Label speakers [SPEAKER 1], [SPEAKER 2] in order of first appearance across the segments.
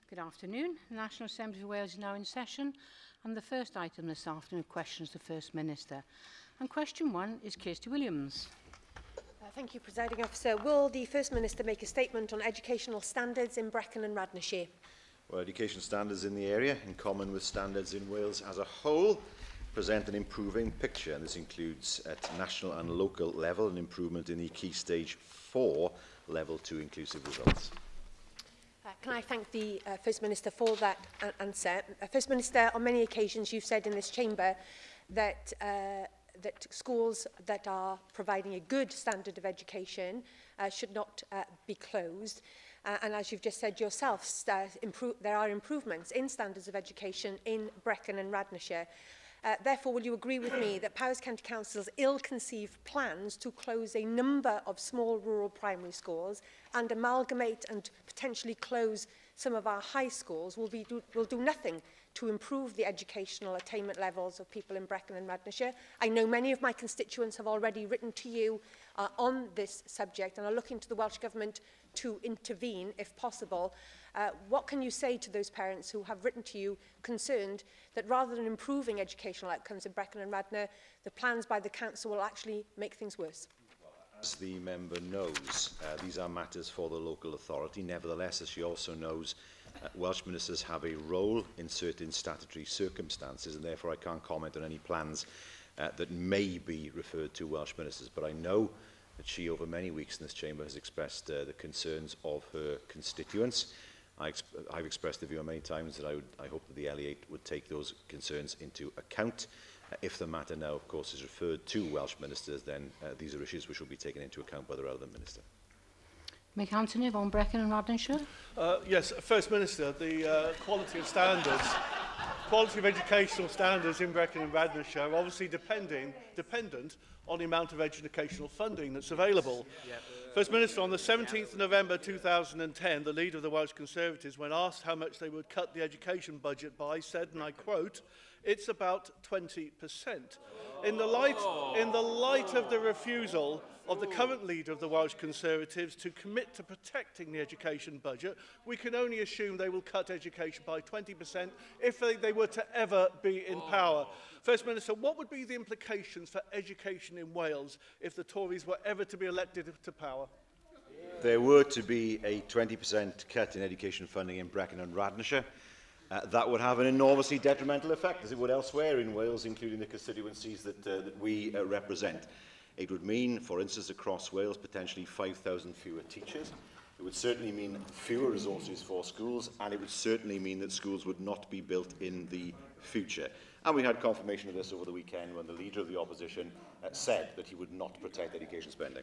[SPEAKER 1] Good afternoon. The National Assembly of Wales is now in session, and the first item this afternoon questions the First Minister. And question 1 is Kirsty Williams.
[SPEAKER 2] Thank you, Presiding Officer. Will the First Minister make a statement on educational standards in Brecon and Radnorshire?
[SPEAKER 3] Well, education standards in the area, in common with standards in Wales as a whole, present an improving picture, and this includes at national and local level an improvement in the Key Stage 4 Level 2 inclusive results.
[SPEAKER 2] Can I thank the First Minister for that answer? First Minister, on many occasions you've said in this chamber that that schools that are providing a good standard of education should not be closed. And as you've just said yourself, there are improvements in standards of education in Brecon and Radnorshire. Therefore, will you agree with me that Powys County Council's ill-conceived plans to close a number of small rural primary schools and amalgamate and potentially close some of our high schools will do nothing to improve the educational attainment levels of people in Brecon and Radnorshire? I know many of my constituents have already written to you on this subject and are looking to the Welsh Government to intervene if possible. What can you say to those parents who have written to you concerned that rather than improving educational outcomes in Brecon and Radnor, the plans by the Council will actually make things worse?
[SPEAKER 3] As the member knows, these are matters for the local authority. Nevertheless, as she also knows, Welsh ministers have a role in certain statutory circumstances, and therefore I can't comment on any plans that may be referred to Welsh ministers. But I know that she, over many weeks in this chamber, has expressed the concerns of her constituents. I've expressed the view many times that I hope that the LEA would take those concerns into account. If the matter now, of course, is referred to Welsh ministers, then these are issues which will be taken into account by the relevant minister.
[SPEAKER 1] Mick Anthony on Brecon and Radnorshire.
[SPEAKER 4] Yes, First Minister, the quality of standards, quality of educational standards in Brecon and Radnorshire are obviously dependent on the amount of educational funding that's available. First Minister, on the 17th of November 2010, the leader of the Welsh Conservatives, when asked how much they would cut the education budget by, said, and I quote, "It's about 20%. In the light of the refusal of the current leader of the Welsh Conservatives to commit to protecting the education budget, we can only assume they will cut education by 20% if they were to ever be in power. First Minister, what would be the implications for education in Wales if the Tories were ever to be elected to power?
[SPEAKER 3] There were to be a 20% cut in education funding in Brecon and Radnorshire. That would have an enormously detrimental effect, as it would elsewhere in Wales, including the constituencies that we represent. It would mean, for instance, across Wales, potentially 5,000 fewer teachers. It would certainly mean fewer resources for schools, and it would certainly mean that schools would not be built in the future. And we had confirmation of this over the weekend when the leader of the opposition said that he would not protect education spending.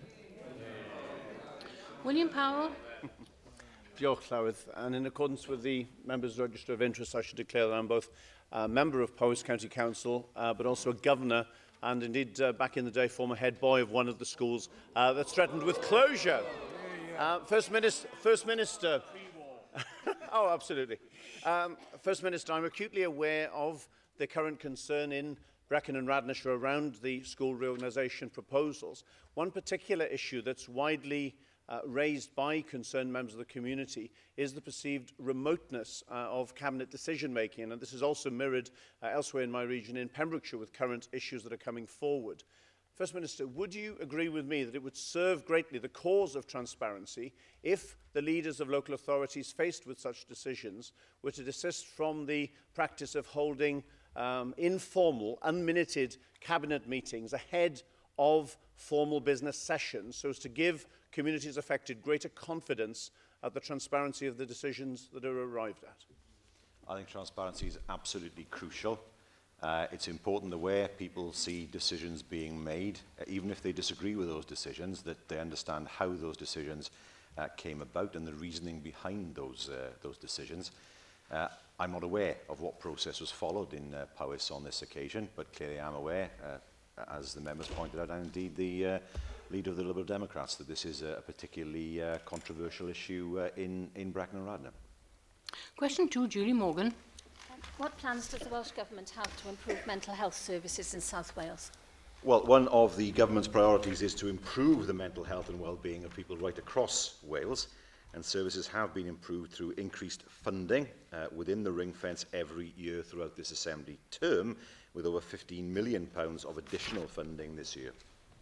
[SPEAKER 1] William Powell.
[SPEAKER 5] Diolch, Llywydd. And in accordance with the Members' Register of Interest, I should declare that I'm both a member of Powys County Council, but also a governor, and indeed, back in the day, former head boy of one of the schools that's threatened with closure. First Minister. Oh, absolutely. First Minister, I'm acutely aware of the current concern in Brecon and Radnorshire around the school reorganisation proposals. One particular issue that's widely raised by concerned members of the community is the perceived remoteness of cabinet decision-making, and this is also mirrored elsewhere in my region in Pembrokeshire with current issues that are coming forward. First Minister, would you agree with me that it would serve greatly the cause of transparency if the leaders of local authorities faced with such decisions were to desist from the practice of holding informal, unminuted cabinet meetings ahead of formal business sessions so as to give communities affected greater confidence at the transparency of the decisions that are arrived at?
[SPEAKER 3] I think transparency is absolutely crucial. It's important that where people see decisions being made, even if they disagree with those decisions, that they understand how those decisions came about and the reasoning behind those decisions. I'm not aware of what process was followed in Powys on this occasion, but clearly I'm aware, as the members pointed out, and indeed the leader of the Liberal Democrats, that this is a particularly controversial issue in Brecon and Radnor.
[SPEAKER 1] Question 2, Julie Morgan.
[SPEAKER 6] What plans does the Welsh Government have to improve mental health services in South Wales?
[SPEAKER 3] Well, one of the government's priorities is to improve the mental health and well-being of people right across Wales. and services have been improved through increased funding within the ring fence every year throughout this Assembly term, with over £15 million of additional funding this year.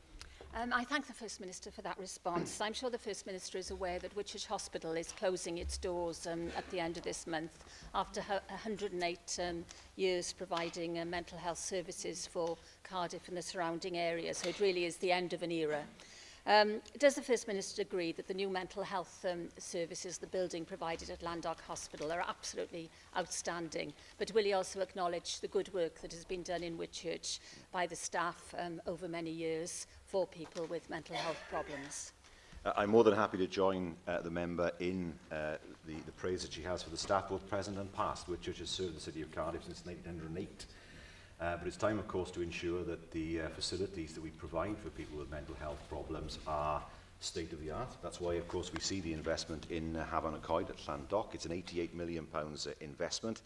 [SPEAKER 6] I thank the First Minister for that response. I'm sure the First Minister is aware that Whitchurch Hospital is closing its doors at the end of this month after 108 years providing mental health services for Cardiff and the surrounding area. So it really is the end of an era. Does the First Minister agree that the new mental health services, the building provided at Landock Hospital, are absolutely outstanding? But will he also acknowledge the good work that has been done in Whitchurch by the staff over many years for people with mental health problems?
[SPEAKER 3] I'm more than happy to join the member in the praise that she has for the staff, both present and past. Whitchurch has served the City of Cardiff since 1908. But it's time, of course, to ensure that the facilities that we provide for people with mental health problems are state-of-the-art. That's why, of course, we see the investment in Havant Coed at Llandoch. It's an £88 million investment.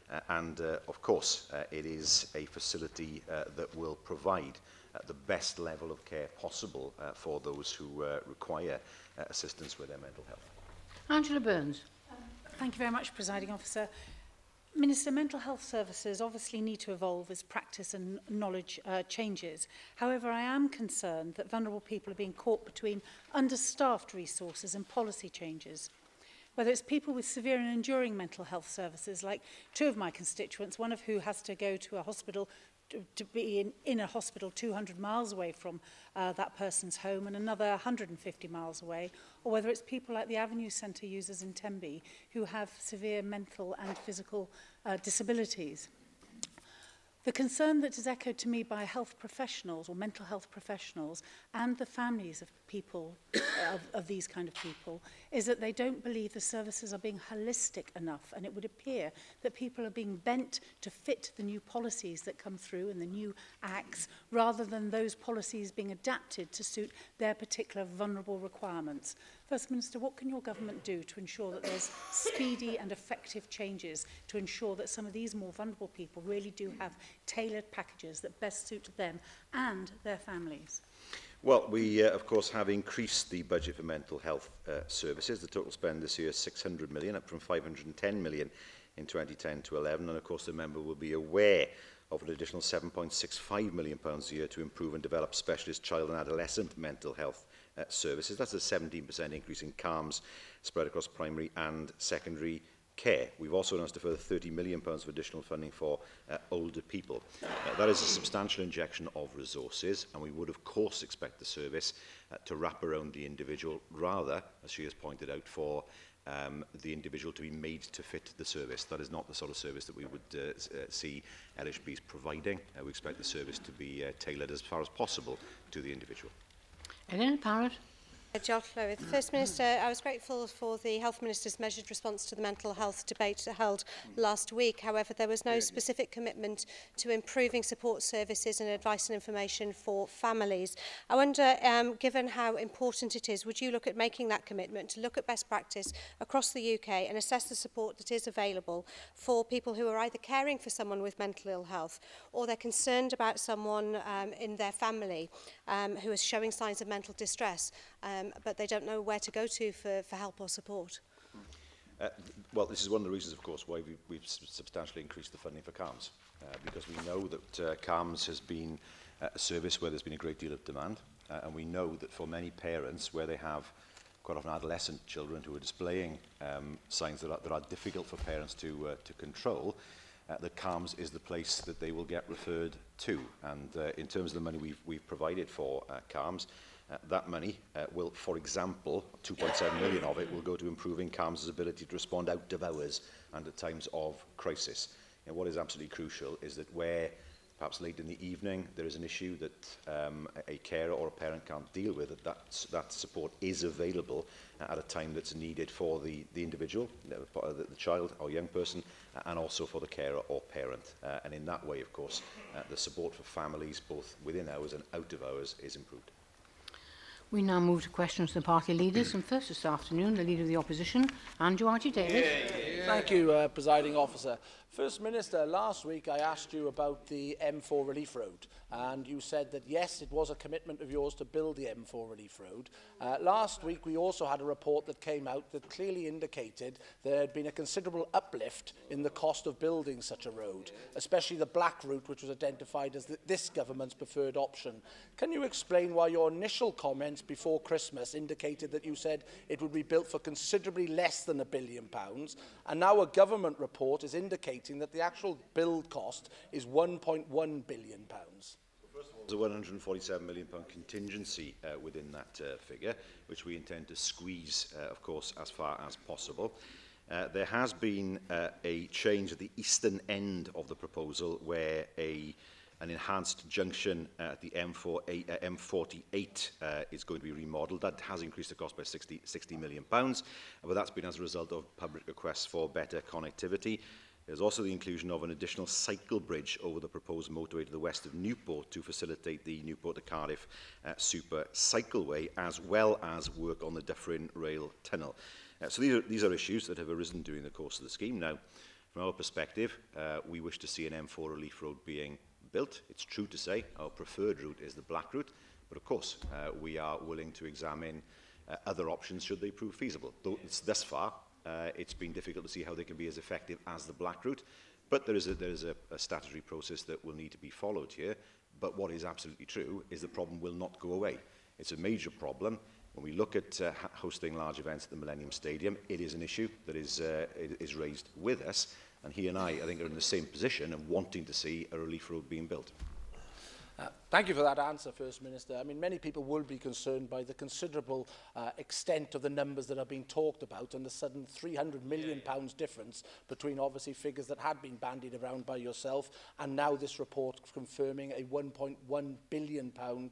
[SPEAKER 3] Of course, it is a facility that will provide the best level of care possible for those who require assistance with their mental health.
[SPEAKER 1] Angela Burns.
[SPEAKER 7] Thank you very much, Presiding Officer. Minister, mental health services obviously need to evolve as practice and knowledge changes. However, I am concerned that vulnerable people are being caught between understaffed resources and policy changes. Whether it's people with severe and enduring mental health services, like two of my constituents, one of who has to go to a hospital to be in a hospital 200 miles away from that person's home and another 150 miles away, or whether it's people like the Avenue Centre users in Tenby who have severe mental and physical disabilities. The concern that is echoed to me by health professionals or mental health professionals and the families of people, of these kind of people, is that they don't believe the services are being holistic enough, and it would appear that people are being bent to fit the new policies that come through and the new acts, rather than those policies being adapted to suit their particular vulnerable requirements. First Minister, what can your government do to ensure that there's speedy and effective changes to ensure that some of these more vulnerable people really do have tailored packages that best suit them and their families?
[SPEAKER 3] Well, we, of course, have increased the budget for mental health services. The total spend this year is £600 million, up from £510 million in 2010 to 11. And, of course, the member will be aware of an additional £7.65 million a year to improve and develop specialist child and adolescent mental health services. That's a 17% increase in CAMHS spread across primary and secondary care. We've also announced a further £30 million of additional funding for older people. That is a substantial injection of resources, and we would of course expect the service to wrap around the individual rather, as she has pointed out, for the individual to be made to fit the service. That is not the sort of service that we would see LHBs providing. We expect the service to be tailored as far as possible to the individual.
[SPEAKER 1] Ellen Parrott.
[SPEAKER 2] Josh Lowith. First Minister, I was grateful for the Health Minister's measured response to the mental health debate held last week. However, there was no specific commitment to improving support services and advice and information for families. I wonder, given how important it is, would you look at making that commitment to look at best practice across the UK and assess the support that is available for people who are either caring for someone with mental ill health or they're concerned about someone in their family who is showing signs of mental distress, but they don't know where to go to for help or support?
[SPEAKER 3] Well, this is one of the reasons, of course, why we've substantially increased the funding for CAMHS, because we know that CAMHS has been a service where there's been a great deal of demand, and we know that for many parents, where they have quite often adolescent children who are displaying signs that are difficult for parents to control, that CAMHS is the place that they will get referred to. And in terms of the money we've provided for CAMHS, that money will, for example, 2.7 million of it will go to improving CAMHS's ability to respond out of hours and at times of crisis. And what is absolutely crucial is that where, perhaps late in the evening, there is an issue that a carer or a parent can't deal with, that support is available at a time that's needed for the individual, the child or young person, and also for the carer or parent. And in that way, of course, the support for families, both within hours and out of hours, is improved.
[SPEAKER 1] We now move to questions from the party leaders, and first this afternoon, the Leader of the Opposition, Andrew Archie Davis.
[SPEAKER 8] Thank you, Presiding Officer. First Minister, last week I asked you about the M4 Relief Road, and you said that yes, it was a commitment of yours to build the M4 Relief Road. Last week we also had a report that came out that clearly indicated there had been a considerable uplift in the cost of building such a road, especially the black route, which was identified as this government's preferred option. Can you explain why your initial comments before Christmas indicated that you said it would be built for considerably less than £1 billion, and now a government report is indicating that the actual build cost is £1.1 billion?
[SPEAKER 3] There's a £147 million contingency within that figure, which we intend to squeeze, of course, as far as possible. There has been a change at the eastern end of the proposal where an enhanced junction at the M48 is going to be remodelled. That has increased the cost by £60 million, but that's been as a result of public requests for better connectivity. There's also the inclusion of an additional cycle bridge over the proposed motorway to the west of Newport to facilitate the Newport to Cardiff super cycleway, as well as work on the Dyffryn Rail Tunnel. So these are issues that have arisen during the course of the scheme. Now, from our perspective, we wish to see an M4 relief road being built. It's true to say our preferred route is the black route, but of course we are willing to examine other options should they prove feasible. Though it's thus far, it's been difficult to see how they can be as effective as the black route, but there is a statutory process that will need to be followed here. But what is absolutely true is the problem will not go away. It's a major problem. When we look at hosting large events at the Millennium Stadium, it is an issue that is raised with us, and he and I think, are in the same position of wanting to see a relief road being built.
[SPEAKER 8] Thank you for that answer, First Minister. I mean, many people will be concerned by the considerable extent of the numbers that are being talked about and the sudden £300 million difference between, obviously, figures that had been bandied around by yourself and now this report confirming a £1.1 billion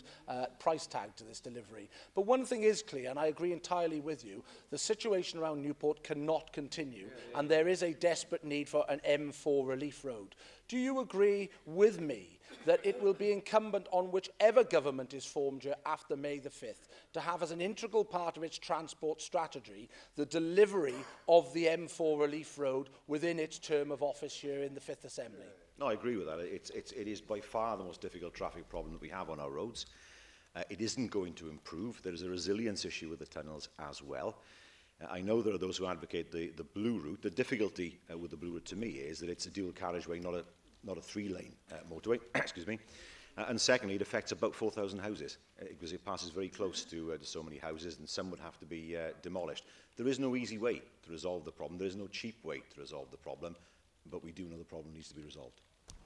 [SPEAKER 8] price tag to this delivery. But one thing is clear, and I agree entirely with you, the situation around Newport cannot continue, and there is a desperate need for an M4 relief road. Do you agree with me that it will be incumbent on whichever government is formed here after May the 5th to have as an integral part of its transport strategy the delivery of the M4 relief road within its term of office here in the 5th Assembly?
[SPEAKER 3] No, I agree with that. It is by far the most difficult traffic problem that we have on our roads. It isn't going to improve. There is a resilience issue with the tunnels as well. I know there are those who advocate the blue route. The difficulty with the blue route to me is that it's a dual carriageway, not a three-lane motorway. Excuse me. And secondly, it affects about 4,000 houses because it passes very close to so many houses, and some would have to be demolished. There is no easy way to resolve the problem. There is no cheap way to resolve the problem, but we do know the problem needs to be resolved.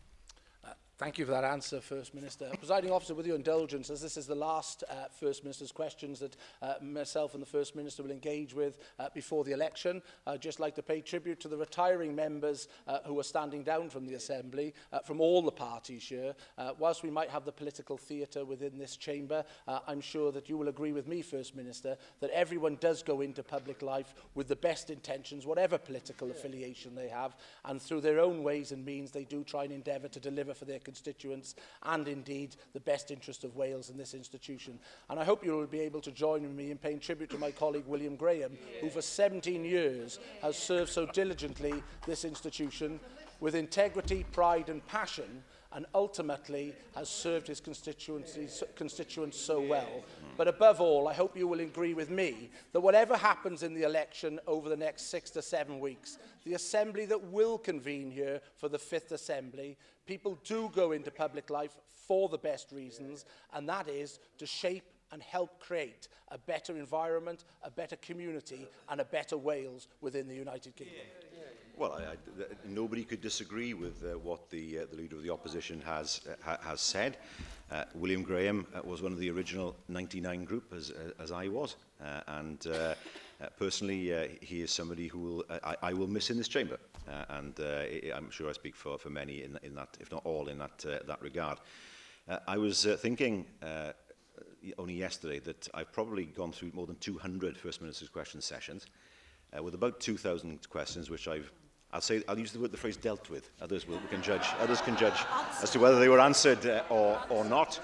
[SPEAKER 8] Thank you for that answer, First Minister. Presiding Officer, with your indulgence, as this is the last First Minister's questions that myself and the First Minister will engage with before the election, I'd just like to pay tribute to the retiring members who are standing down from the Assembly, from all the parties here. Whilst we might have the political theatre within this chamber, I'm sure that you will agree with me, First Minister, that everyone does go into public life with the best intentions, whatever political affiliation they have, and through their own ways and means they do try and endeavour to deliver for their constituents and indeed the best interest of Wales in this institution. And I hope you will be able to join me in paying tribute to my colleague William Graham, who for 17 years has served so diligently this institution with integrity, pride and passion, and ultimately has served his constituents so well. But above all, I hope you will agree with me that whatever happens in the election over the next 6 to 7 weeks, the Assembly that will convene here for the 5th Assembly, people do go into public life for the best reasons, and that is to shape and help create a better environment, a better community and a better Wales within the United Kingdom.
[SPEAKER 3] Well, nobody could disagree with what the Leader of the Opposition has said. William Graham was one of the original 99 group, as I was, and personally, he is somebody who I will miss in this chamber, and I'm sure I speak for many in that, if not all, in that regard. I was thinking only yesterday that I've probably gone through more than 200 First Minister's question sessions with about 2,000 questions, which I'll use the phrase dealt with. Others can judge as to whether they were answered or not.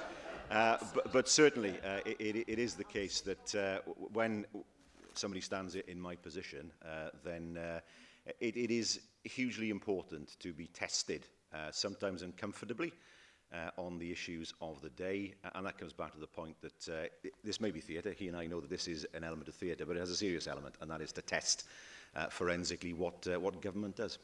[SPEAKER 3] But certainly, it is the case that when somebody stands in my position, then It is hugely important to be tested, sometimes uncomfortably, on the issues of the day. And that comes back to the point that this may be theatre. He and I know that this is an element of theatre, but it has a serious element, and that is to test forensically what government does.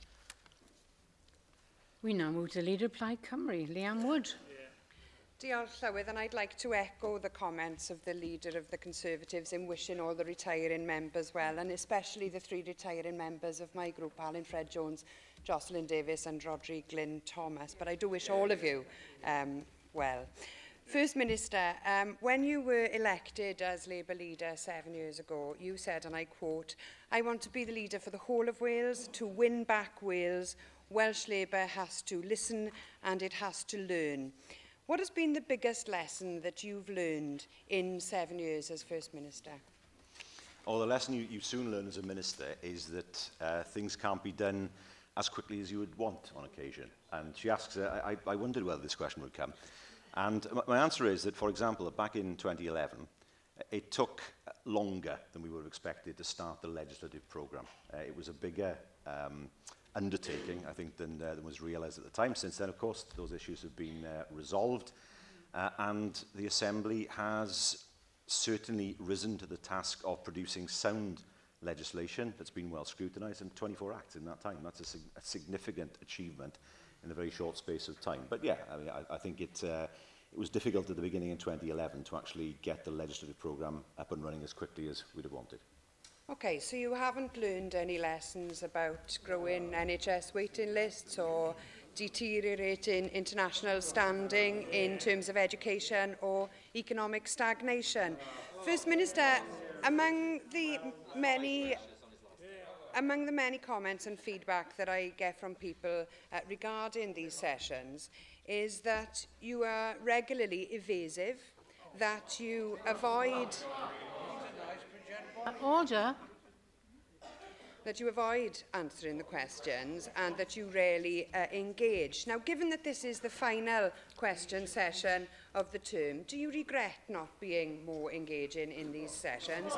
[SPEAKER 1] We now move to the Leader of Plaid Cymru, Liam Wood.
[SPEAKER 9] Diolch Llywydd, and I'd like to echo the comments of the Leader of the Conservatives in wishing all the retiring members well, and especially the 3 retiring members of my group, Alan Fred Jones, Jocelyn Davis and Roderick Glyn Thomas. But I do wish all of you well. First Minister, when you were elected as Labour leader 7 years ago, you said, and I quote, "I want to be the leader for the whole of Wales, to win back Wales. Welsh Labour has to listen and it has to learn." What has been the biggest lesson that you've learned in 7 years as First Minister?
[SPEAKER 3] Oh, the lesson you soon learn as a minister is that things can't be done as quickly as you would want on occasion. And she asks, I wondered whether this question would come. And my answer is that, for example, back in 2011, it took longer than we would have expected to start the legislative programme. It was a bigger undertaking, I think, than was realised at the time. Since then, of course, those issues have been resolved, and the Assembly has certainly risen to the task of producing sound legislation that's been well scrutinised, and 24 acts in that time. That's a significant achievement in a very short space of time. But yeah, I mean, I think it was difficult at the beginning in 2011 to actually get the legislative programme up and running as quickly as we'd have wanted.
[SPEAKER 9] Okay, so you haven't learned any lessons about growing NHS waiting lists or deteriorating international standing in terms of education or economic stagnation. First Minister, among the many comments and feedback that I get from people regarding these sessions is that you are regularly evasive, that you avoid...
[SPEAKER 1] Order.
[SPEAKER 9] That you avoid answering the questions and that you rarely engage. Now, given that this is the final question session of the term, do you regret not being more engaging in these sessions?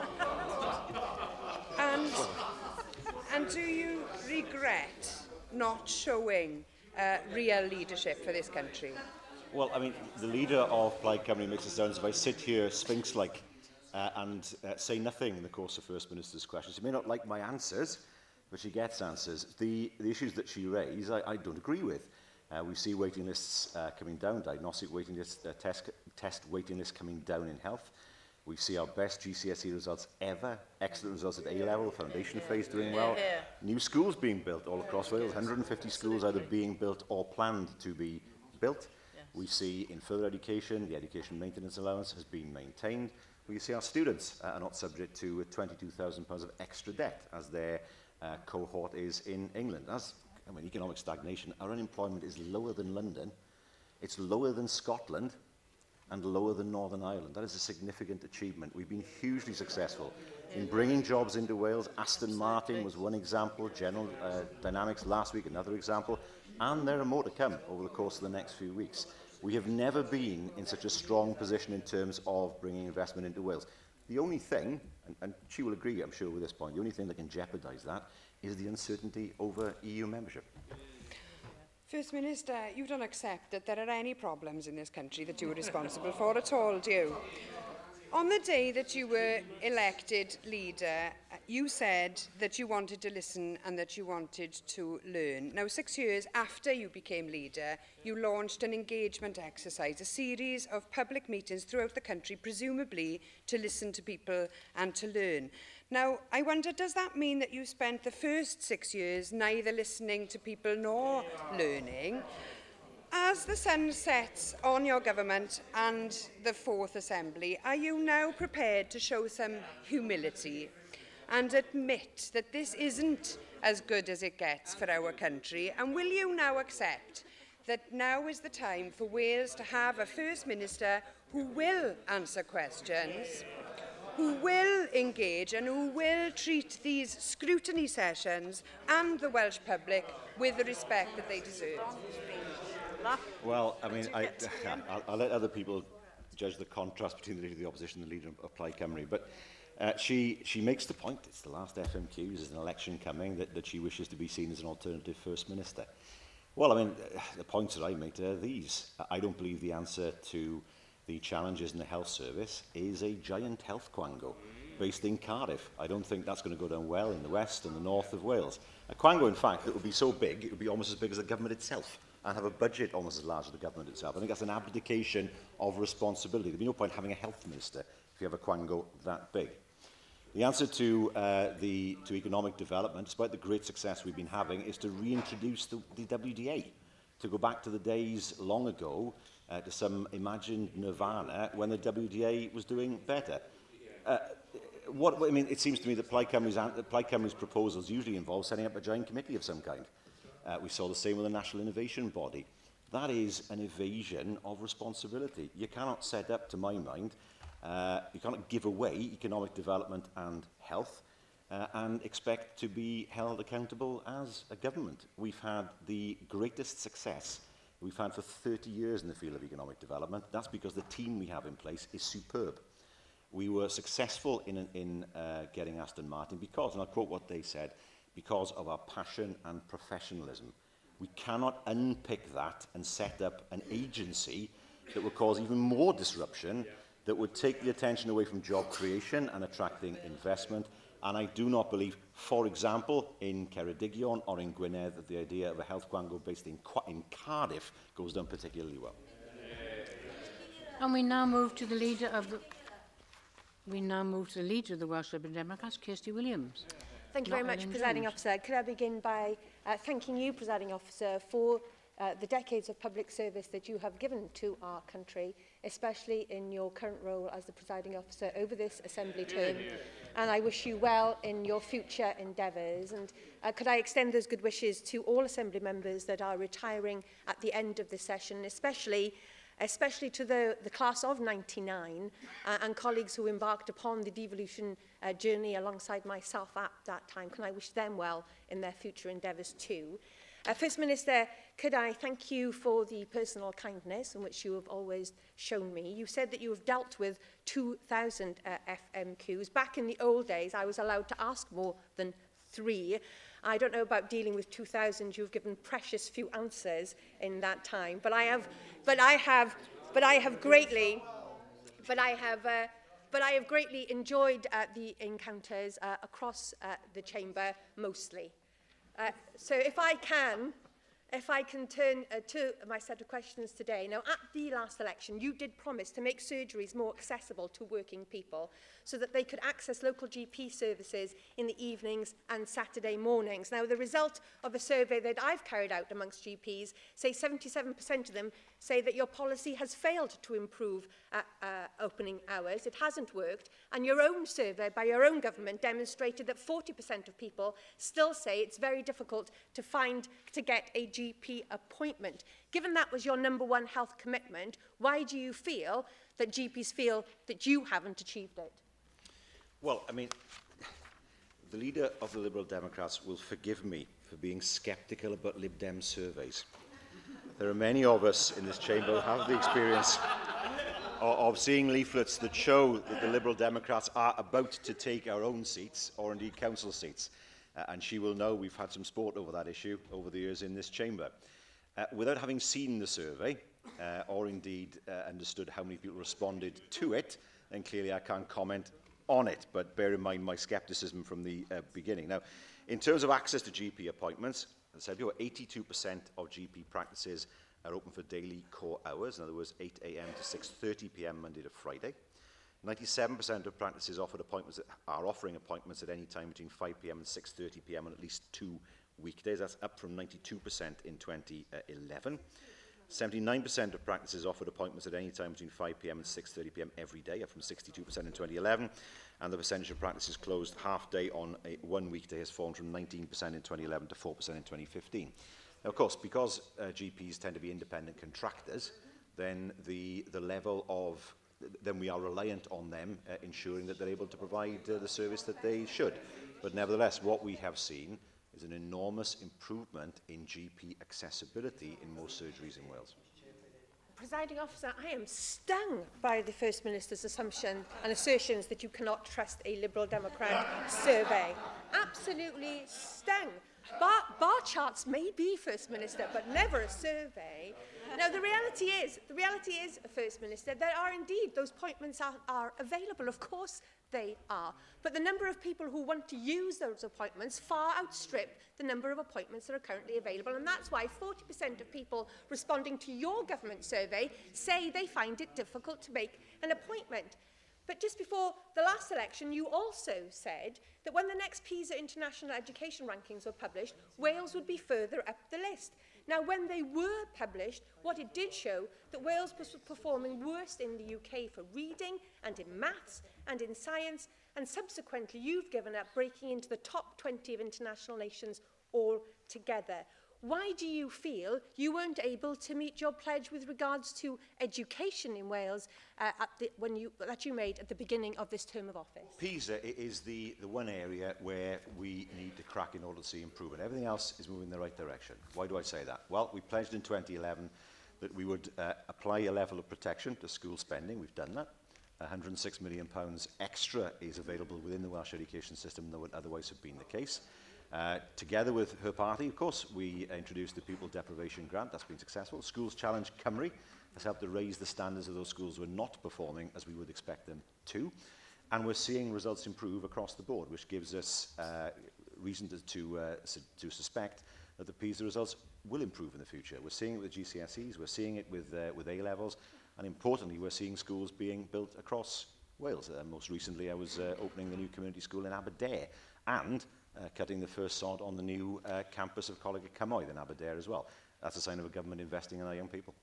[SPEAKER 9] And do you regret not showing real leadership for this country?
[SPEAKER 3] Well, I mean, the leader of Plaid Cymru makes it sound as if I sit here sphinx-like and say nothing in the course of First Minister's questions. She may not like my answers, but she gets answers. The issues that she raised, I don't agree with. We see waiting lists coming down, diagnostic waiting lists, test waiting lists coming down in health. We see our best GCSE results ever, excellent results at A-level, foundation phase doing well. New schools being built all across Wales, 150 schools either being built or planned to be built. We see in further education, the education maintenance allowance has been maintained. We see our students are not subject to £22,000 of extra debt, as their cohort is in England. Economic stagnation, our unemployment is lower than London, it's lower than Scotland, and lower than Northern Ireland. That is a significant achievement. We've been hugely successful in bringing jobs into Wales. Aston Martin was one example, General Dynamics last week another example, and there are more to come over the course of the next few weeks. We have never been in such a strong position in terms of bringing investment into Wales. The only thing, and she will agree, I'm sure, with this point, the only thing that can jeopardise that is the uncertainty over EU membership.
[SPEAKER 9] First Minister, you don't accept that there are any problems in this country that you are responsible for at all, do you? On the day that you were elected leader, you said that you wanted to listen and that you wanted to learn. Now, 6 years after you became leader, you launched an engagement exercise, a series of public meetings throughout the country, presumably to listen to people and to learn. Now, I wonder, does that mean that you spent the first 6 years neither listening to people nor learning? As the sun sets on your government and the Fourth Assembly, are you now prepared to show some humility and admit that this isn't as good as it gets for our country? And will you now accept that now is the time for Wales to have a First Minister who will answer questions, who will engage and who will treat these scrutiny sessions and the Welsh public with the respect that they deserve?
[SPEAKER 3] Well, I mean, I'll let other people judge the contrast between the Leader of the Opposition and the Leader of Plaid Cymru, but She makes the point, it's the last FMQ, there's an election coming, that she wishes to be seen as an alternative First Minister. Well, I mean, the points that I make are these. I don't believe the answer to the challenges in the health service is a giant health quango based in Cardiff. I don't think that's going to go down well in the west and the north of Wales. A quango, in fact, that would be so big, it would be almost as big as the government itself and have a budget almost as large as the government itself. I think that's an abdication of responsibility. There'd be no point having a health minister if you have a quango that big. The answer to economic development, despite the great success we've been having, is to reintroduce the WDA, to go back to the days long ago, to some imagined nirvana when the WDA was doing better. I mean, it seems to me that Plaid Cymru's proposals usually involve setting up a giant committee of some kind. We saw the same with the National Innovation Body. That is an evasion of responsibility. You cannot set up, to my mind, you cannot give away economic development and health and expect to be held accountable as a government. We've had the greatest success we've had for 30 years in the field of economic development. That's because the team we have in place is superb. We were successful in getting Aston Martin because, and I'll quote what they said, because of our passion and professionalism. We cannot unpick that and set up an agency that would cause even more disruption, that would take the attention away from job creation and attracting investment. And I do not believe, for example, in Ceredigion or in Gwynedd, that the idea of a health quango based in Cardiff goes down particularly well.
[SPEAKER 1] And we now move to the leader of the Welsh Liberal Democrats, Kirsty Williams.
[SPEAKER 2] Thank you very much, Presiding Officer. Could I begin by thanking you, Presiding Officer, for the decades of public service that you have given to our country, especially in your current role as the Presiding Officer over this Assembly term. And I wish you well in your future endeavours. And could I extend those good wishes to all Assembly members that are retiring at the end of this session, especially to the class of 99 and colleagues who embarked upon the devolution journey alongside myself at that time. Can I wish them well in their future endeavours too? First Minister, could I thank you for the personal kindness in which you have always shown me. You said that you have dealt with 2,000 FMQs. Back in the old days, I was allowed to ask more than 3. I don't know about dealing with 2,000. You've given precious few answers in that time, but I have greatly enjoyed the encounters across the chamber mostly. So if I can turn to my set of questions today. Now, at the last election, you did promise to make surgeries more accessible to working people so that they could access local GP services in the evenings and Saturday mornings. Now, the result of a survey that I've carried out amongst GPs say 77% of them say that your policy has failed to improve opening hours. It hasn't worked. And your own survey by your own government demonstrated that 40% of people still say it's very difficult to get a GP appointment. Given that was your #1 health commitment, why do you feel that GPs feel that you haven't achieved it?
[SPEAKER 3] Well, I mean, the leader of the Liberal Democrats will forgive me for being sceptical about Lib Dem surveys. There are many of us in this chamber who have the experience of seeing leaflets that show that the Liberal Democrats are about to take our own seats, or indeed council seats. And she will know we've had some sport over that issue over the years in this chamber. Without having seen the survey, or indeed understood how many people responded to it, then clearly I can't comment on it, but bear in mind my scepticism from the beginning. Now, in terms of access to GP appointments, as I said, 82% of GP practices are open for daily core hours, in other words, 8 a.m. to 6:30 p.m. Monday to Friday. 97% of practices are offering appointments at any time between 5 p.m. and 6:30 p.m. on at least 2 weekdays. That's up from 92% in 2011. 79% of practices offered appointments at any time between 5 p.m. and 6:30 p.m. every day, up from 62% in 2011. And the percentage of practices closed half day on one weekday has fallen from 19% in 2011 to 4% in 2015. Now, of course, because GPs tend to be independent contractors, then then we are reliant on them ensuring that they're able to provide the service that they should. But nevertheless, what we have seen is an enormous improvement in GP accessibility in most surgeries in Wales.
[SPEAKER 2] Presiding officer, I am stung by the First Minister's assumption and assertions that you cannot trust a Liberal Democrat survey. Absolutely stung. Bar charts may be, First Minister, but never a survey. Now, the reality is, First Minister, there are indeed, those appointments are available. Of course they are. But the number of people who want to use those appointments far outstrip the number of appointments that are currently available. And that's why 40% of people responding to your government survey say they find it difficult to make an appointment. But just before the last election, you also said that when the next PISA International Education Rankings were published, Wales would be further up the list. Now, when they were published, what it did show that Wales was performing worst in the UK for reading and in maths and in science, and subsequently you've given up breaking into the top 20 of international nations altogether. Why do you feel you weren't able to meet your pledge with regards to education in Wales that you made at the beginning of this term of office?
[SPEAKER 3] PISA is the one area where we need to crack in order to see improvement. Everything else is moving in the right direction. Why do I say that? Well, we pledged in 2011 that we would apply a level of protection to school spending. We've done that. £106 million extra is available within the Welsh education system than would otherwise have been the case. Together with her party, of course, we introduced the Pupil Deprivation Grant. That's been successful. Schools Challenge Cymru has helped to raise the standards of those schools who are not performing as we would expect them to. And we're seeing results improve across the board, which gives us reason to suspect that the PISA results will improve in the future. We're seeing it with GCSEs, we're seeing it with A-levels, and importantly, we're seeing schools being built across Wales. Most recently, I was opening the new community school in Aberdare, and cutting the first sod on the new campus of Coleg y Cymoedd in Aberdare as well. That's a sign of a government investing in our young people.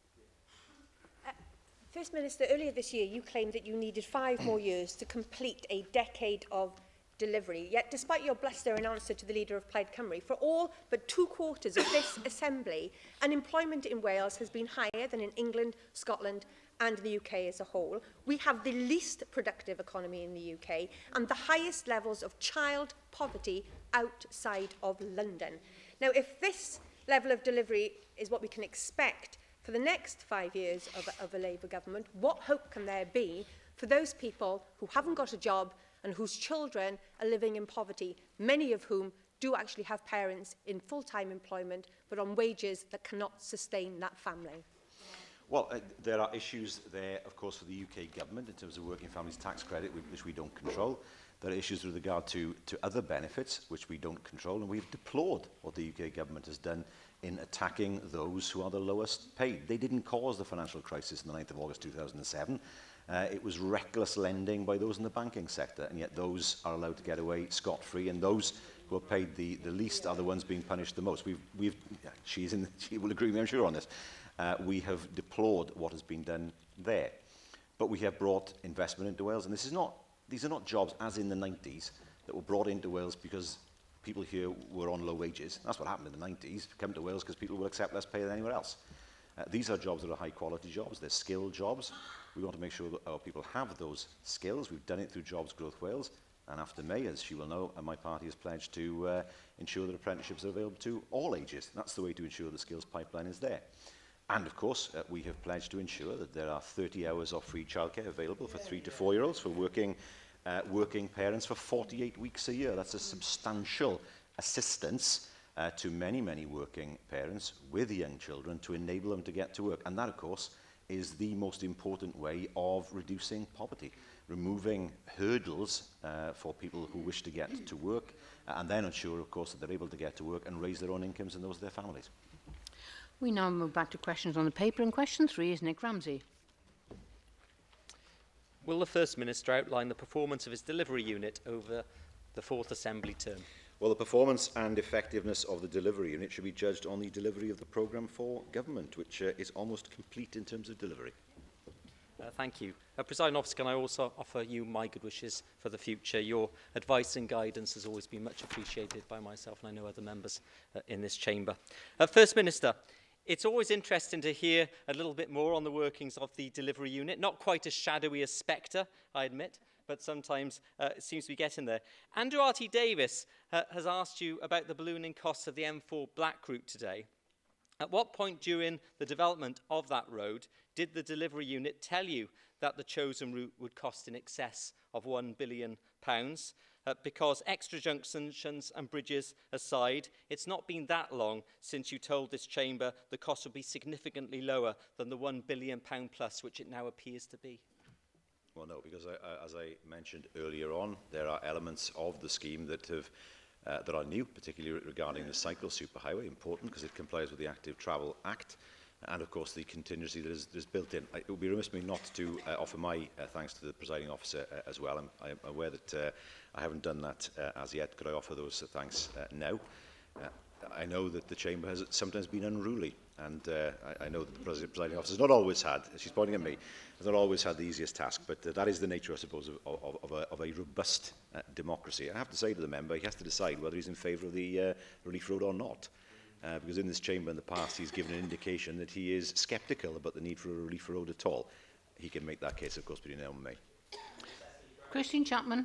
[SPEAKER 2] First Minister, earlier this year you claimed that you needed 5 more years to complete a decade of delivery. Yet, despite your bluster in answer to the leader of Plaid Cymru, for all but 2 quarters of this Assembly, unemployment in Wales has been higher than in England, Scotland and the UK as a whole. We have the least productive economy in the UK and the highest levels of child poverty outside of London. Now, if this level of delivery is what we can expect for the next 5 years of a Labour government, what hope can there be for those people who haven't got a job and whose children are living in poverty, many of whom do actually have parents in full-time employment, but on wages that cannot sustain that family?
[SPEAKER 3] Well, there are issues there, of course, for the UK government in terms of Working Families Tax Credit, which we don't control. There are issues with regard to other benefits, which we don't control, and we've deplored what the UK government has done in attacking those who are the lowest paid. They didn't cause the financial crisis on the 9th of August 2007. It was reckless lending by those in the banking sector, and yet those are allowed to get away scot-free, and those who are paid the least are the ones being punished the most. She will agree with me, I'm sure, on this. We have deplored what has been done there. But we have brought investment into Wales, and these are not jobs, as in the 90s, that were brought into Wales because people here were on low wages. That's what happened in the 90s. Come to Wales because people will accept less pay than anywhere else. These are jobs that are high-quality jobs. They're skilled jobs. We want to make sure that our people have those skills. We've done it through Jobs Growth Wales. And after May, as she will know, my party has pledged to ensure that apprenticeships are available to all ages. That's the way to ensure the skills pipeline is there. And, of course, we have pledged to ensure that there are 30 hours of free childcare available for 3 to 4-year-olds, for working parents for 48 weeks a year. That's a substantial assistance to many, many working parents with young children to enable them to get to work. And that, of course, is the most important way of reducing poverty, removing hurdles for people who wish to get to work, and then ensure, of course, that they're able to get to work and raise their own incomes and those of their families.
[SPEAKER 1] We now move back to questions on the paper, and question 3 is Nick Ramsey.
[SPEAKER 10] Will the First Minister outline the performance of his delivery unit over the 4th Assembly term?
[SPEAKER 3] Well, the performance and effectiveness of the delivery unit should be judged on the delivery of the programme for government, which is almost complete in terms of delivery.
[SPEAKER 10] Thank you. Presiding Officer, can I also offer you my good wishes for the future? Your advice and guidance has always been much appreciated by myself and I know other members in this chamber. First Minister, it's always interesting to hear a little bit more on the workings of the delivery unit. Not quite as shadowy as Spectre, I admit, but sometimes it seems to be getting there. Andrew R.T. Davis has asked you about the ballooning costs of the M4 Black route today. At what point during the development of that road did the delivery unit tell you that the chosen route would cost in excess of £1 billion? Because extra junctions and bridges aside, it's not been that long since you told this chamber the cost would be significantly lower than the £1 billion plus, which it now appears to be.
[SPEAKER 3] Well, no, because as I mentioned earlier on, there are elements of the scheme that are new, particularly regarding the cycle superhighway, important because it complies with the Active Travel Act, and of course the contingency that is built in. It would be remiss of me not to offer my thanks to the presiding officer as well. I'm aware that I haven't done that as yet. Could I offer those thanks now? I know that the chamber has sometimes been unruly, and I know that the presiding officer has not always had, she's pointing at me, has not always had the easiest task, but that is the nature, I suppose, of a robust democracy. I have to say to the member, he has to decide whether he's in favour of the relief road or not. Because in this chamber in the past, he's given an indication that he is sceptical about the need for a relief road at all. He can make that case, of course, between now and May.
[SPEAKER 1] Christine Chapman.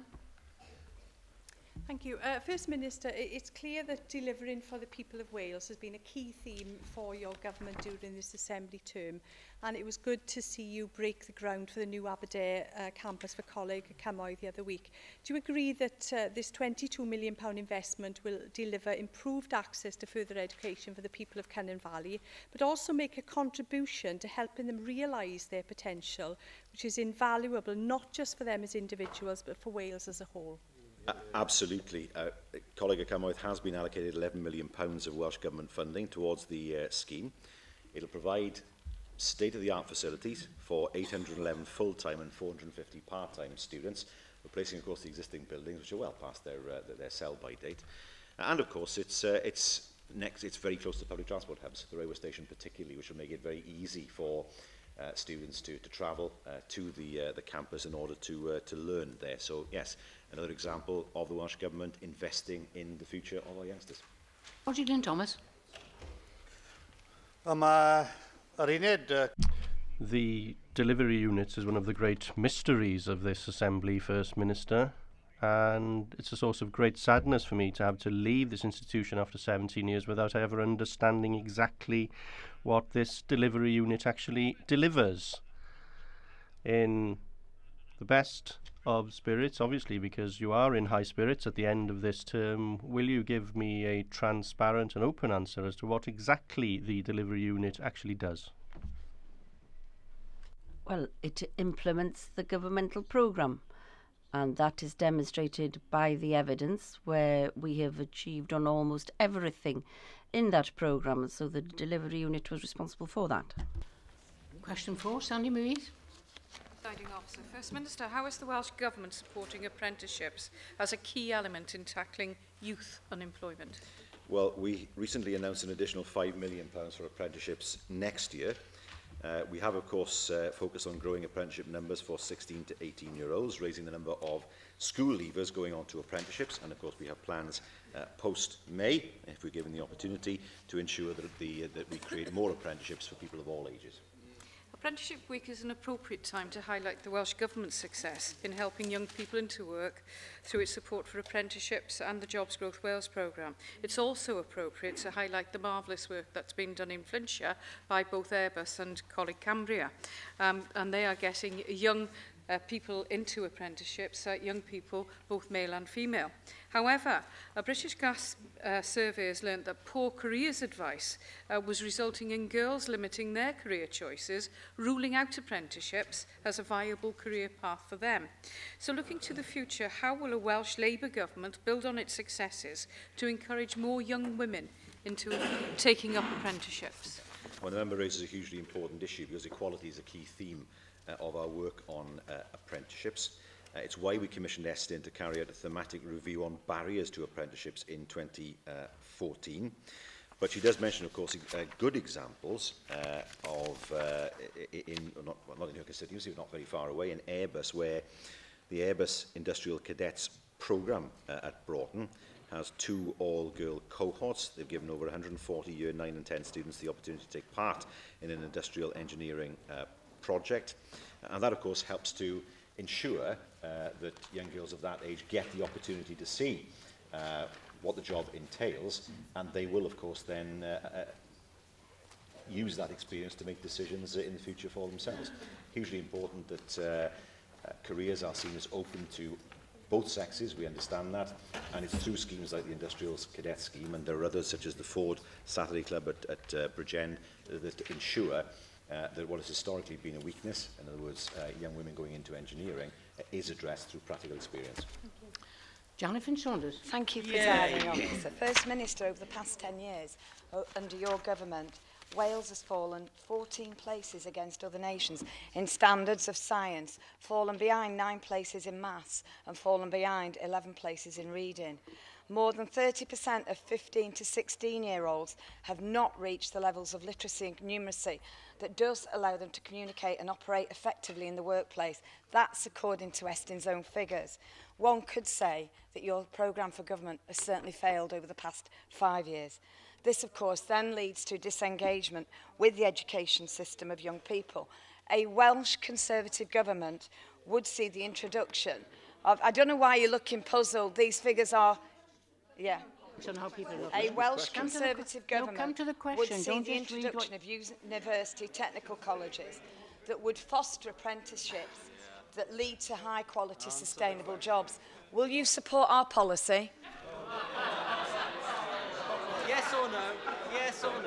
[SPEAKER 11] Thank you. First Minister, it's clear that delivering for the people of Wales has been a key theme for your government during this Assembly term, and it was good to see you break the ground for the new Aberdare campus for Coleg Cymoedd the other week. Do you agree that this £22 million investment will deliver improved access to further education for the people of Cynon Valley, but also make a contribution to helping them realise their potential, which is invaluable not just for them as individuals, but for Wales as a whole?
[SPEAKER 3] Absolutely. Coleg Cymoedd has been allocated £11 million of Welsh Government funding towards the scheme. It will provide state-of-the-art facilities for 811 full-time and 450 part-time students, replacing, of course, the existing buildings, which are well past their sell-by date. And, of course, it's very close to public transport hubs, the railway station particularly, which will make it very easy for students to travel to the campus in order to learn there. So, yes, another example of the Welsh Government investing in the future of our youngsters.
[SPEAKER 1] Roger Glyn Thomas.
[SPEAKER 12] The delivery unit is one of the great mysteries of this Assembly, First Minister, and it's a source of great sadness for me to have to leave this institution after 17 years without ever understanding exactly what this delivery unit actually delivers. In the best of spirits, obviously, because you are in high spirits at the end of this term, will you give me a transparent and open answer as to what exactly the delivery unit actually does?
[SPEAKER 13] Well, it implements the governmental programme, and that is demonstrated by the evidence where we have achieved on almost everything in that programme, so the delivery unit was responsible for that.
[SPEAKER 1] Question 4, Sandy Moise.
[SPEAKER 14] Presiding Officer. First Minister, how is the Welsh Government supporting apprenticeships as a key element in tackling youth unemployment?
[SPEAKER 3] Well, we recently announced an additional £5 million for apprenticeships next year. We have, of course, focused on growing apprenticeship numbers for 16 to 18-year-olds, raising the number of school leavers going on to apprenticeships, and, of course, we have plans post-May, if we're given the opportunity, to ensure that we create more apprenticeships for people of all ages.
[SPEAKER 14] Apprenticeship Week is an appropriate time to highlight the Welsh Government's success in helping young people into work through its support for apprenticeships and the Jobs Growth Wales programme. It's also appropriate to highlight the marvellous work that's been done in Flintshire by both Airbus and Coleg Cambria. And they are getting young people into apprenticeships, young people, both male and female. However, a British Gas survey has learnt that poor careers advice was resulting in girls limiting their career choices, ruling out apprenticeships as a viable career path for them. So looking to the future, how will a Welsh Labour government build on its successes to encourage more young women into taking up apprenticeships?
[SPEAKER 3] Well, the member raises a hugely important issue because equality is a key theme of our work on apprenticeships. It's why we commissioned Estyn to carry out a thematic review on barriers to apprenticeships in 2014. But she does mention, of course, good examples of, not in her constituency, but not very far away, in Airbus, where the Airbus Industrial Cadets programme at Broughton has 2 all-girl cohorts. They've given over 140 Year 9 and 10 students the opportunity to take part in an industrial engineering project. And that, of course, helps to ensure that young girls of that age get the opportunity to see what the job entails, and they will, of course, then use that experience to make decisions in the future for themselves. Hugely important that careers are seen as open to both sexes, we understand that, and it's through schemes like the Industrial Cadet Scheme, and there are others such as the Ford Saturday Club at Bridgend that ensure that what has historically been a weakness, in other words, young women going into engineering, is addressed through practical experience.
[SPEAKER 1] Jonathan Saunders.
[SPEAKER 15] Thank you, Presiding Officer. First Minister, over the past 10 years, under your government, Wales has fallen 14 places against other nations in standards of science, fallen behind 9 places in maths and fallen behind 11 places in reading. More than 30% of 15 to 16-year-olds have not reached the levels of literacy and numeracy that does allow them to communicate and operate effectively in the workplace. That's according to Estin's own figures. One could say that your programme for government has certainly failed over the past 5 years. This, of course, then leads to disengagement with the education system of young people. A Welsh Conservative government would see the introduction of, I don't know why you're looking puzzled, these figures are, yeah. A Welsh Conservative government would see the introduction of university technical colleges that would foster apprenticeships that lead to high-quality, sustainable jobs. Will you support our policy?
[SPEAKER 10] Yes or no? Yes or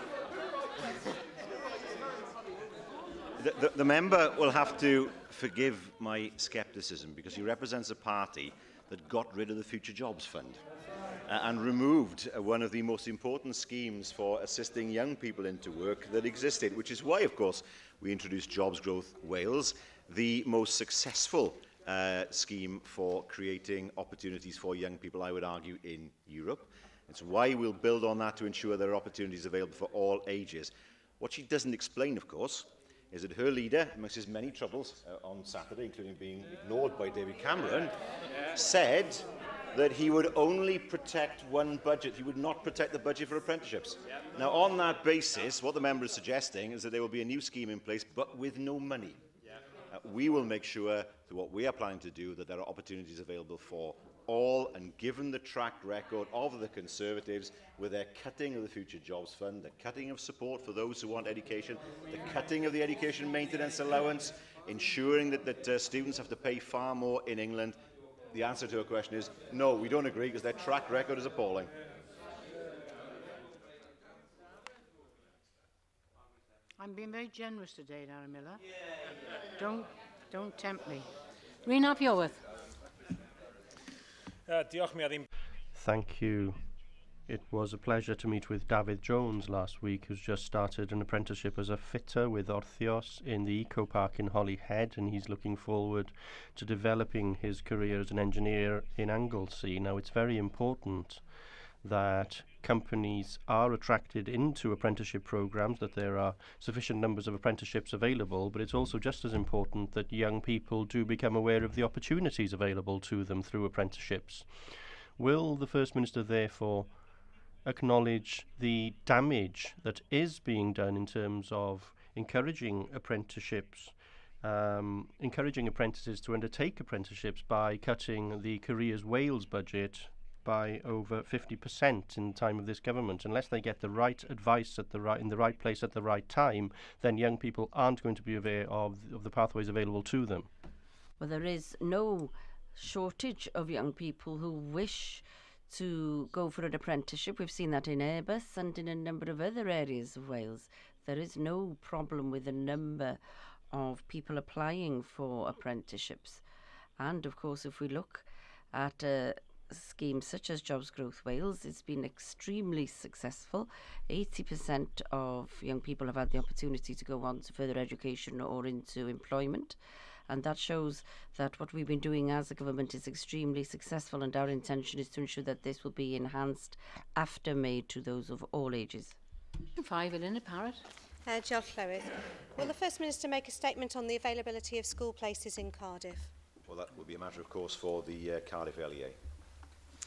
[SPEAKER 10] no?
[SPEAKER 3] The member will have to forgive my scepticism because he represents a party that got rid of the Future Jobs Fund and removed one of the most important schemes for assisting young people into work that existed, which is why, of course, we introduced Jobs Growth Wales, the most successful scheme for creating opportunities for young people, I would argue, in Europe. It's why we'll build on that to ensure there are opportunities available for all ages. What she doesn't explain, of course, is that her leader, amongst his many troubles on Saturday, including being ignored by David Cameron, said that he would only protect one budget. He would not protect the budget for apprenticeships. Now, on that basis, what the member is suggesting is that there will be a new scheme in place, but with no money. We will make sure that what we are planning to do, that there are opportunities available for all, and given the track record of the Conservatives with their cutting of the Future Jobs Fund, the cutting of support for those who want education, the cutting of the education maintenance allowance, ensuring that students have to pay far more in England, the answer to her question is no, we don't agree because their track record is appalling.
[SPEAKER 1] I'm being very generous today, Darren Miller. Don't tempt me. Rena Pioworth.
[SPEAKER 12] Thank you. It was a pleasure to meet with David Jones last week, who's just started an apprenticeship as a fitter with Orthios in the Eco Park in Holyhead, and he's looking forward to developing his career as an engineer in Anglesey. Now, it's very important that companies are attracted into apprenticeship programs, that there are sufficient numbers of apprenticeships available, but it's also just as important that young people do become aware of the opportunities available to them through apprenticeships. Will the First Minister therefore acknowledge the damage that is being done in terms of encouraging apprenticeships, encouraging apprentices to undertake apprenticeships by cutting the Careers Wales budget by over 50% in the time of this government? Unless they get the right advice at in the right place at the right time, then young people aren't going to be aware of the pathways available to them.
[SPEAKER 13] Well, there is no shortage of young people who wish to go for an apprenticeship. We've seen that in Airbus and in a number of other areas of Wales. There is no problem with the number of people applying for apprenticeships. And of course, if we look at schemes such as Jobs Growth Wales, it's been extremely successful. 80% of young people have had the opportunity to go on to further education or into employment, and that shows that what we've been doing as a government is extremely successful, and our intention is to ensure that this will be enhanced after May to those of all ages.
[SPEAKER 1] 5, Elena Parrott.
[SPEAKER 16] Jill Llywydd. Will the First Minister make a statement on the availability of school places in Cardiff?
[SPEAKER 3] Well, that would be a matter, of course, for the Cardiff LEA.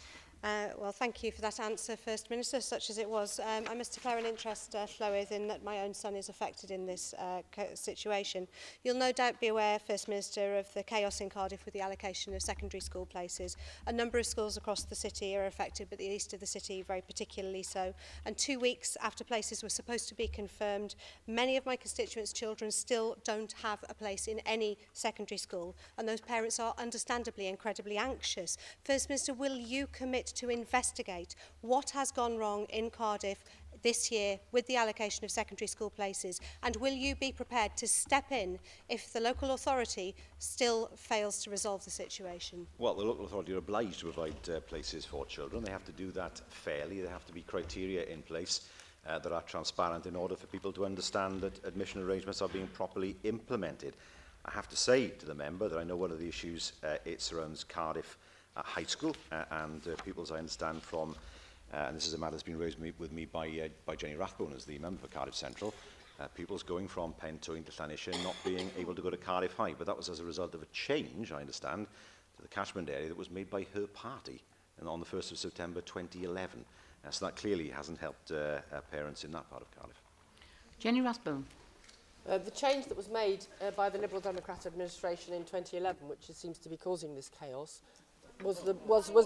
[SPEAKER 16] Well, thank you for that answer, First Minister, such as it was. I must declare an interest, Llywydd, in that my own son is affected in this situation. You'll no doubt be aware, First Minister, of the chaos in Cardiff with the allocation of secondary school places. A number of schools across the city are affected, but the east of the city very particularly so. And 2 weeks after places were supposed to be confirmed, many of my constituents' children still don't have a place in any secondary school, and those parents are understandably incredibly anxious. First Minister, will you commit to investigate what has gone wrong in Cardiff this year with the allocation of secondary school places, and will you be prepared to step in if the local authority still fails to resolve the situation?
[SPEAKER 3] Well, the local authority are obliged to provide places for children. They have to do that fairly. There have to be criteria in place that are transparent in order for people to understand that admission arrangements are being properly implemented. I have to say to the member that I know one of the issues it surrounds Cardiff High School, and people, as I understand from, and this is a matter that's been raised with me by Jenny Rathbone as the member for Cardiff Central, pupils going from Pentwyn to Llanishen not being able to go to Cardiff High, but that was as a result of a change, I understand, to the catchment area that was made by her party on the 1st of September 2011. So that clearly hasn't helped parents in that part of Cardiff.
[SPEAKER 1] Jenny Rathbone.
[SPEAKER 17] The change that was made by the Liberal Democrat administration in 2011, which seems to be causing this chaos, was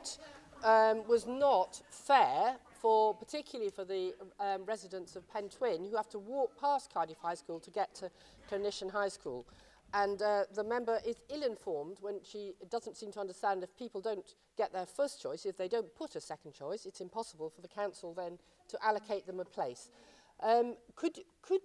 [SPEAKER 17] not fair, particularly for the residents of Pentwyn, who have to walk past Cardiff High School to get to Llanishen High School. And the member is ill-informed when she doesn't seem to understand if people don't get their first choice, if they don't put a second choice, it's impossible for the council then to allocate them a place. Could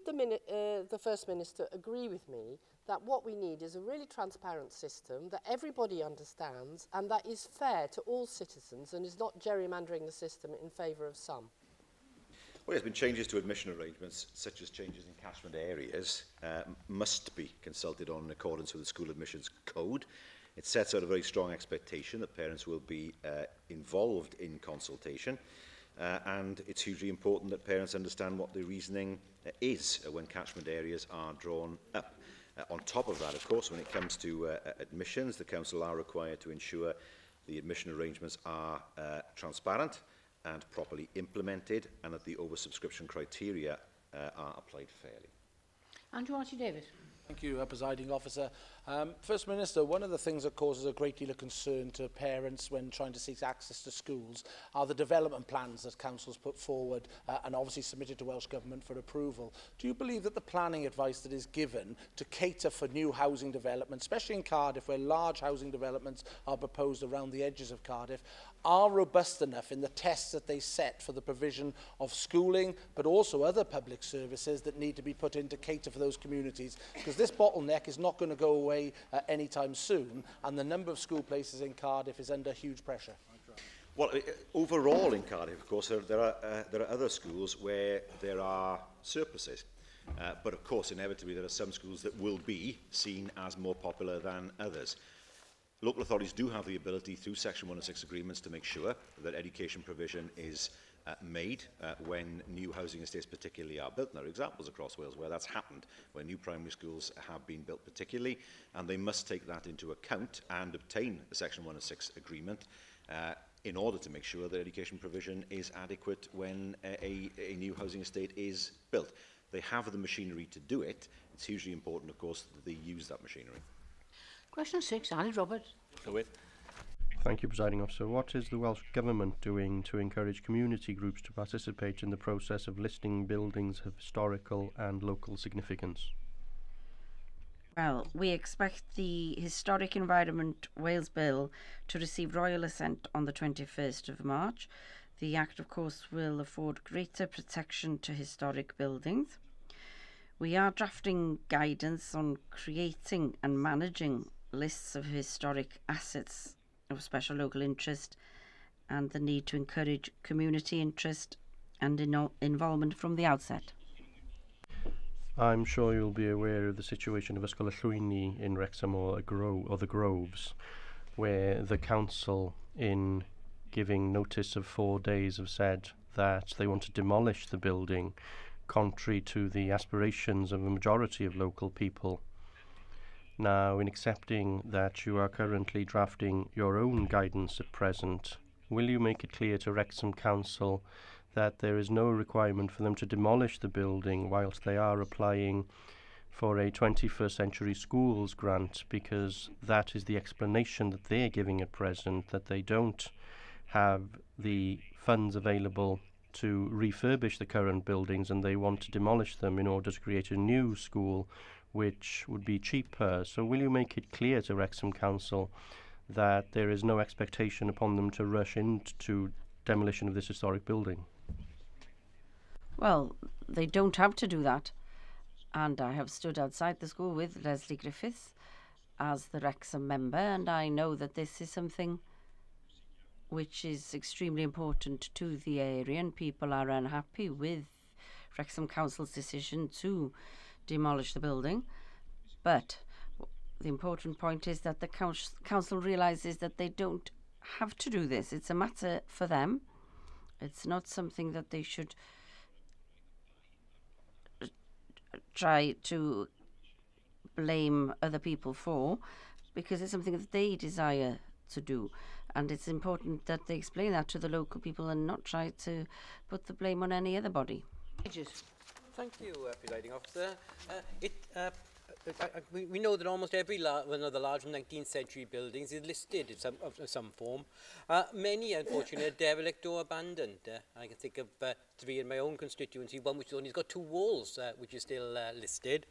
[SPEAKER 17] the First Minister agree with me that what we need is a really transparent system that everybody understands and that is fair to all citizens and is not gerrymandering the system in favour of some?
[SPEAKER 3] Well, there's been changes to admission arrangements, such as changes in catchment areas, must be consulted on in accordance with the School Admissions Code. It sets out a very strong expectation that parents will be involved in consultation. And it's hugely important that parents understand what the reasoning is when catchment areas are drawn up. On top of that, of course, when it comes to admissions, the Council are required to ensure the admission arrangements are transparent and properly implemented, and that the oversubscription criteria are applied fairly.
[SPEAKER 1] Andrew Archie-Davis.
[SPEAKER 8] Thank you, Presiding Officer. First Minister, one of the things that causes a great deal of concern to parents when trying to seek access to schools are the development plans that councils put forward and obviously submitted to Welsh Government for approval. Do you believe that the planning advice that is given to cater for new housing development, especially in Cardiff where large housing developments are proposed around the edges of Cardiff, are robust enough in the tests that they set for the provision of schooling, but also other public services that need to be put in to cater for those communities? Because this bottleneck is not going to go away anytime soon, and the number of school places in Cardiff is under huge pressure.
[SPEAKER 3] Well, overall in Cardiff, of course, there are other schools where there are surpluses. But of course, inevitably, there are some schools that will be seen as more popular than others. Local authorities do have the ability through Section 106 agreements to make sure that education provision is made when new housing estates particularly are built. And there are examples across Wales where that's happened, where new primary schools have been built particularly, and they must take that into account and obtain the Section 106 agreement in order to make sure that education provision is adequate when a new housing estate is built. They have the machinery to do it. It's hugely important, of course, that they use that machinery.
[SPEAKER 1] Question 6, Aled Roberts.
[SPEAKER 12] Thank you, Presiding Officer. What is the Welsh Government doing to encourage community groups to participate in the process of listing buildings of historical and local significance?
[SPEAKER 13] Well, we expect the Historic Environment Wales Bill to receive royal assent on the 21st of March. The Act, of course, will afford greater protection to historic buildings. We are drafting guidance on creating and managing lists of historic assets of special local interest and the need to encourage community interest and involvement from the outset.
[SPEAKER 12] I'm sure you'll be aware of the situation of Ysgol y Llwyni in Wrexham or the Groves, where the council, in giving notice of 4 days, have said that they want to demolish the building, contrary to the aspirations of a majority of local people. Now, in accepting that you are currently drafting your own guidance at present will you make it clear to Wrexham Council that there is no requirement for them to demolish the building whilst they are applying for a 21st Century Schools grant, because that is the explanation that they're giving at present, that they don't have the funds available to refurbish the current buildings and they want to demolish them in order to create a new school which would be cheaper. So will you make it clear to Wrexham Council that there is no expectation upon them to rush into demolition of this historic building?
[SPEAKER 13] Well, they don't have to do that. And I have stood outside the school with Leslie Griffiths as the Wrexham member, and I know that this is something which is extremely important to the area, and people are unhappy with Wrexham Council's decision to demolish the building. But the important point is that the council realises that they don't have to do this. It's a matter for them. It's not something that they should try to blame other people for, because it's something that they desire to do. And it's important that they explain that to the local people and not try to put the blame on any other body.
[SPEAKER 18] Thank you, Presiding Officer. We know that almost every one of the large 19th century buildings is listed in some form. Many, unfortunately, are derelict or abandoned. I can think of 3 in my own constituency, one which only has got 2 walls, which is still listed.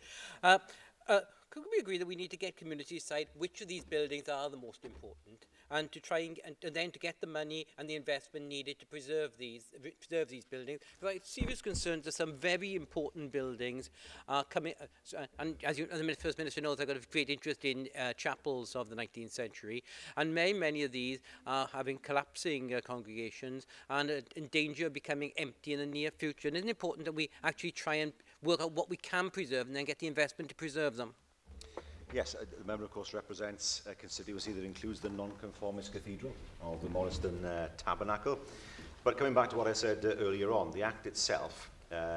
[SPEAKER 18] Could we agree that we need to get communities to decide which of these buildings are the most important, and to try and then to get the money and the investment needed to preserve these buildings? Because I have serious concerns that some very important buildings are coming, and as the First Minister knows, I've got a great interest in chapels of the 19th century, and many of these are having collapsing congregations and in danger of becoming empty in the near future. And isn't it important that we actually try and work out what we can preserve and then get the investment to preserve them?
[SPEAKER 3] Yes, the member, of course, represents a constituency that includes the non-conformist cathedral of the Morriston Tabernacle. But coming back to what I said earlier on, the Act itself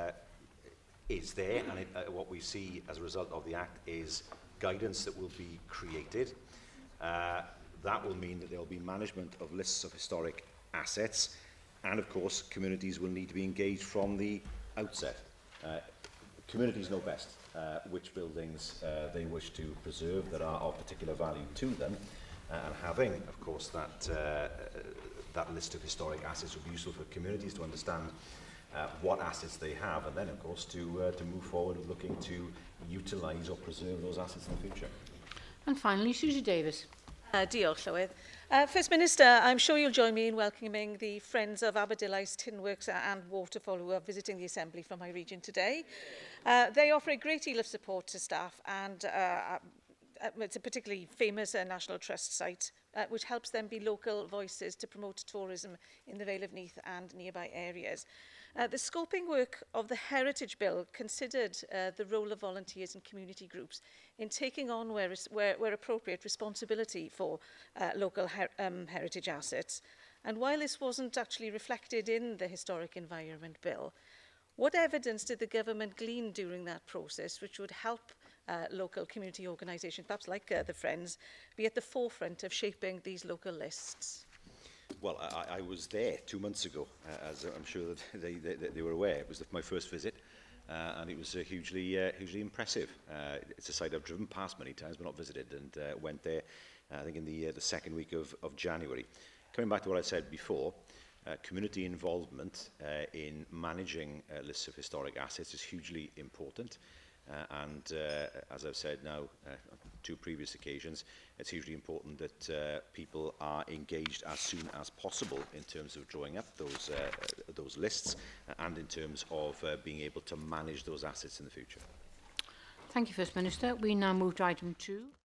[SPEAKER 3] is there, and what we see as a result of the Act is guidance that will be created. That will mean that there will be management of lists of historic assets, and, of course, communities will need to be engaged from the outset. Communities know best which buildings they wish to preserve that are of particular value to them, and having, of course, that list of historic assets would be useful for communities to understand what assets they have, and then, of course, to move forward with looking to utilise or preserve those assets in the future.
[SPEAKER 1] And finally, Susie Davis.
[SPEAKER 19] Diolch, Llywydd. First Minister, I'm sure you'll join me in welcoming the Friends of Aberdillais Tinworks and Waterfall who are visiting the Assembly from my region today. They offer a great deal of support to staff, and it's a particularly famous National Trust site which helps them be local voices to promote tourism in the Vale of Neath and nearby areas. The scoping work of the Heritage Bill considered the role of volunteers and community groups in taking on, where appropriate, responsibility for local heritage assets. And while this wasn't actually reflected in the Historic Environment Bill, what evidence did the government glean during that process which would help local community organisations, perhaps like the Friends, be at the forefront of shaping these local lists?
[SPEAKER 3] Well, I was there 2 months ago, as I'm sure that they were aware. It was my first visit, and it was hugely impressive. It's a site I've driven past many times, but not visited, and went there, I think, in the second week of January. Coming back to what I said before, community involvement in managing lists of historic assets is hugely important. And as I've said now on 2 previous occasions, it's hugely important that people are engaged as soon as possible in terms of drawing up those lists and in terms of being able to manage those assets in the future.
[SPEAKER 1] Thank you, First Minister. We now move to item 2.